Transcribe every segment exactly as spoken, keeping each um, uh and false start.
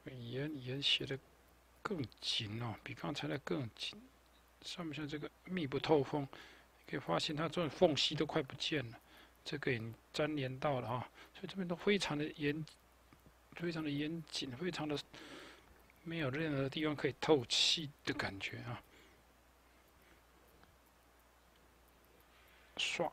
言言写的更紧哦，比刚才的更紧。上面像这个密不透风，你可以发现它这种缝隙都快不见了，这个也粘连到了啊，所以这边都非常的严，非常的严谨，非常的没有任何地方可以透气的感觉啊。刷，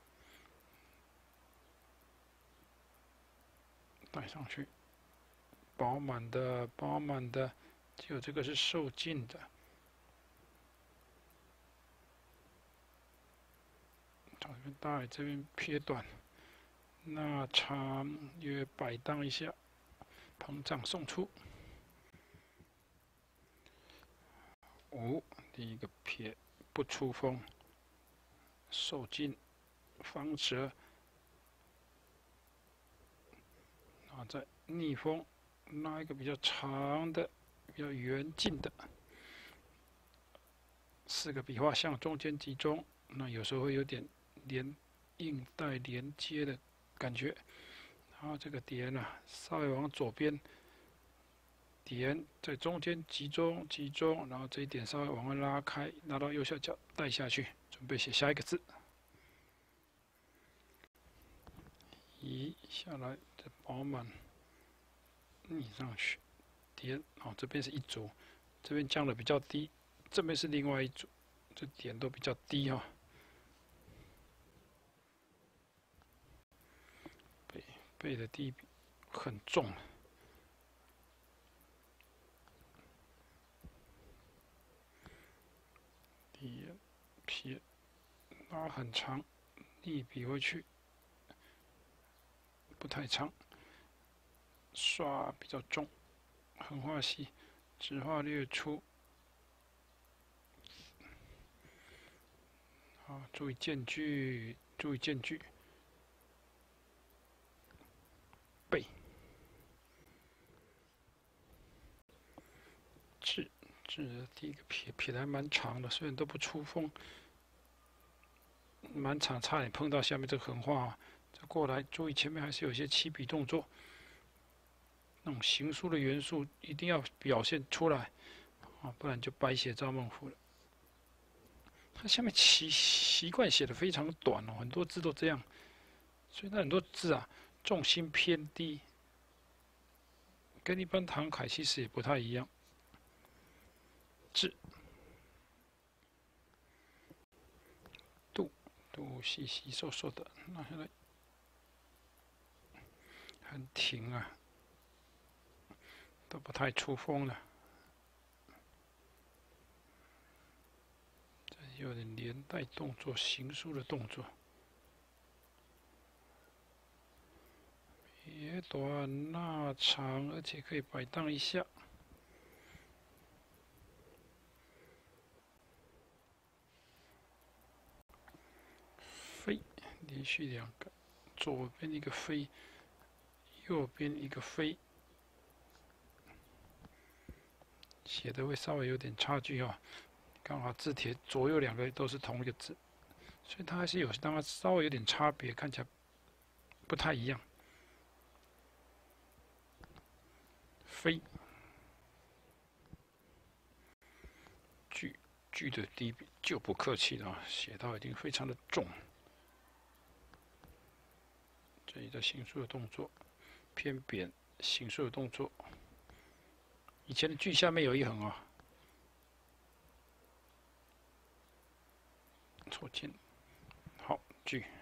带上去，饱满的，饱满的，只有这个是受尽的。这边大，这边撇短，那长约摆荡一下，膨胀送出。五，第一个撇不出风，受尽方折，然后再逆风拉一个比较长的、比较圆劲的。四个笔画向中间集中，那有时候会有点连硬带连接的感觉。然后这个点啊，稍微往左边点，在中间集中集中，然后这一点稍微往外拉开，拉到右下角带下去，准备写下一个字。移下来，再饱满逆上去，点哦，这边是一组，这边降的比较低，这边是另外一组，这点都比较低哈、哦。背背的第一笔很重，点撇拉很长，逆笔回去不太长，刷比较重，横画细，直画略粗。好，注意间距，注意间距。背，字字的第一个撇撇的还蛮长的，虽然都不出风，蛮长，差点碰到下面这个横画。再过来，注意前面还是有一些起笔动作，那种行书的元素一定要表现出来啊，不然就白写赵孟頫了。它下面习习惯写的非常短哦，很多字都这样，所以它很多字啊重心偏低，跟一般唐楷其实也不太一样。字，度度细细瘦瘦的，拿下来，很挺啊，都不太出风了。有点连带动作，行书的动作。也短那长，而且可以摆荡一下。飞，连续两个，左边一个飞，右边一个飞，写的会稍微有点差距哦。刚好字帖左右两个都是同一个字，所以它还是有让它稍微有点差别，看起来不太一样。飞，句句的第一笔就不客气了，写到已经非常的重。这里的行书的动作偏扁，行书的动作。以前的句下面有一横啊、哦。错键，好句。